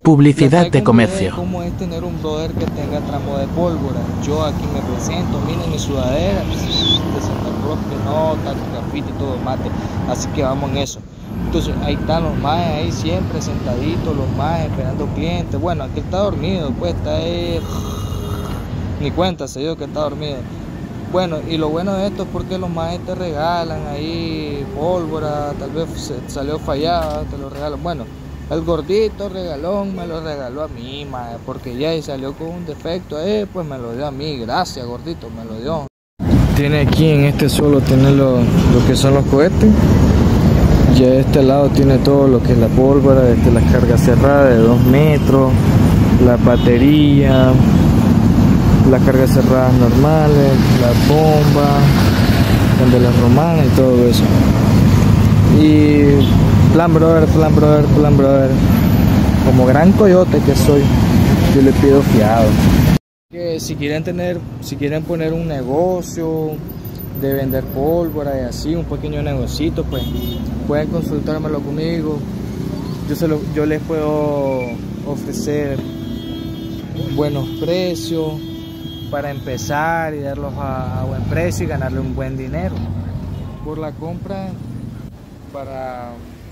Publicidad de comercio. ¿Cómo es tener un brother que tenga tramo de pólvora? Yo aquí me presento, miren mi sudadera, de Santa Cruz, que nota, grafiti, todo mate. Así que vamos en eso. Entonces ahí están los maes, ahí siempre sentaditos, los maes esperando clientes. Bueno, aquí está dormido, pues está ahí, ni cuenta se dio que está dormido. Bueno, y lo bueno de esto es porque los maes te regalan ahí pólvora, tal vez salió fallada, te lo regalan. Bueno, el gordito regalón me lo regaló a mí, mae, porque ya salió con un defecto, pues me lo dio a mí. Gracias, gordito, me lo dio. Tiene aquí en este suelo, tiene lo que son los cohetes. Ya de este lado tiene todo lo que es la pólvora, la carga cerrada de 2 metros, la batería, las cargas cerradas normales, la bomba, candelas romanas y todo eso. Y plan brother, como gran coyote que soy, yo le pido fiado. Que si quieren poner un negocio de vender pólvora y así, un pequeño negocito, pues pueden consultármelo conmigo. Yo les puedo ofrecer buenos precios para empezar y darlos a buen precio y ganarle un buen dinero por la compra. Para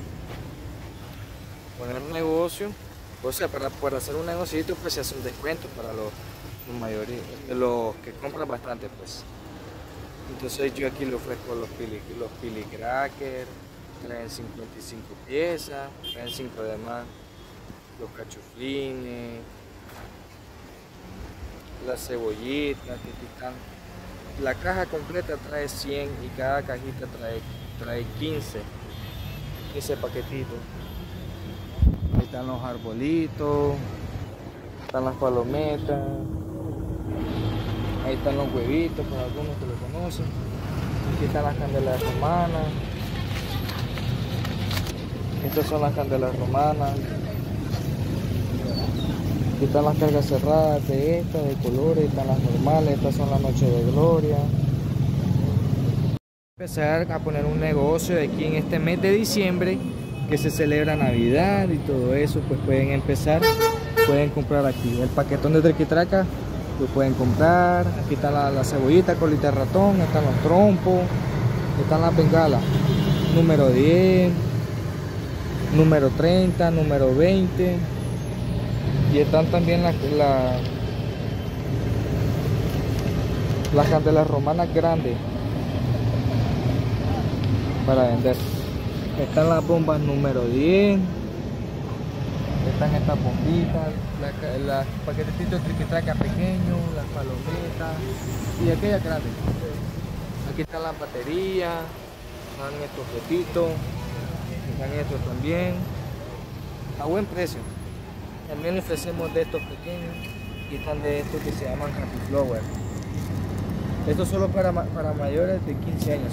poner un negocio, o sea, para hacer un negocito, pues se hace un descuento para los que compran bastante, pues. Entonces yo aquí le ofrezco los pili crackers, traen 55 piezas, traen 5 de más, los cachuflines, las cebollitas que aquí están. La caja completa trae 100 y cada cajita trae 15 paquetitos. Ahí están los arbolitos, están las palometas, ahí están los huevitos para algunos que lo conocen. Aquí están las candelas romanas. Estas son las candelas romanas. Aquí están las cargas cerradas de colores, están las normales, estas son las noches de gloria. Empezar a poner un negocio de aquí en este mes de diciembre que se celebra Navidad y todo eso, pues pueden empezar, pueden comprar aquí el paquetón de triquitraca, lo pueden comprar. Aquí está la cebollita, colita de ratón, están los trompos, están las bengalas, número 10, número 30, número 20, y están también las candelas romanas grandes para vender. Están las bombas número 10, están estas bombitas, las paquetitos de triquitraca pequeños, las palomitas y aquellas grandes. Aquí están las baterías, están estos botitos, están estos también a buen precio. También le ofrecemos de estos pequeños y están de estos que se llaman Happy Flower. Esto es solo para mayores de 15 años.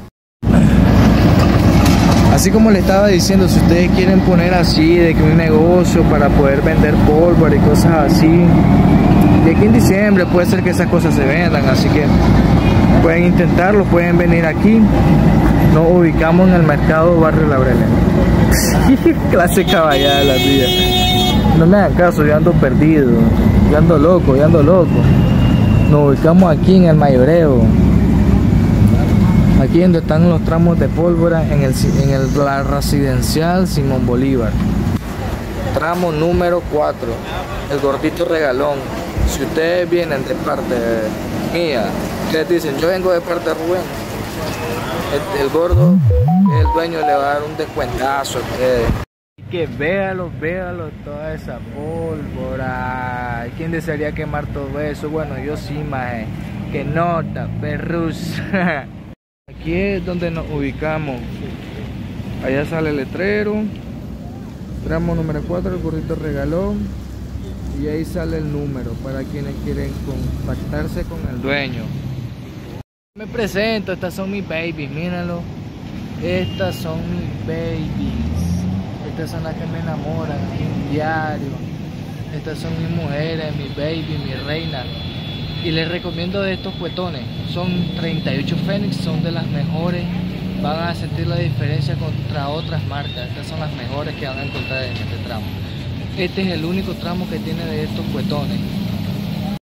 Así como le estaba diciendo, si ustedes quieren poner así de que un negocio para poder vender pólvora y cosas así, de aquí en diciembre puede ser que esas cosas se vendan, así que pueden intentarlo, pueden venir aquí. Nos ubicamos en el mercado Barrio Laurel. Clase caballada de la vida. No me hagan caso, yo ando perdido, yo ando loco. Nos ubicamos aquí en el Mayoreo, aquí donde están los tramos de pólvora, la residencial Simón Bolívar, tramo número 4, el gordito regalón. Si ustedes vienen de parte mía, ustedes dicen yo vengo de parte de Rubén, el gordo, el dueño, le va a dar un descuentazo a ustedes. Que véalo, toda esa pólvora. ¿Quién desearía quemar todo eso? Bueno, yo sí, maje. Que nota, perrus. Aquí es donde nos ubicamos. Allá sale el letrero, tramo número 4, el gordito regalón, y ahí sale el número para quienes quieren contactarse con el dueño. Me presento, estas son mis babies, míralo. Estas son mis babies. Estas son las que me enamoran aquí diario. Estas son mis mujeres, mi baby, mi reina. Y les recomiendo de estos cuetones. Son 38 Fénix, son de las mejores. Van a sentir la diferencia contra otras marcas. Estas son las mejores que van a encontrar en este tramo. Este es el único tramo que tiene de estos cuetones.